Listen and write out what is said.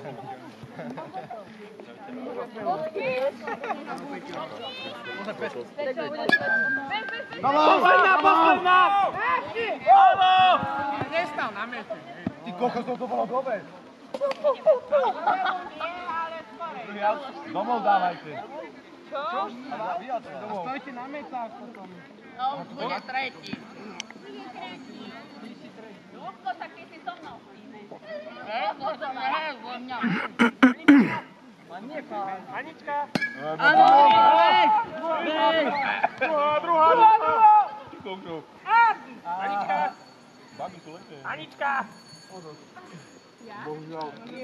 Posledná! Nestal na mete. Ty kokos, to bolo dobre. Domov dávajte. Čo? Domov. Stojte na metách potom. No, už bude tretí. Ľudko, tak ty si so mnou. Evo, som vo mňa. Anička. Druhá. Anička. Babi tu leté. Anička. Bohužiaľ.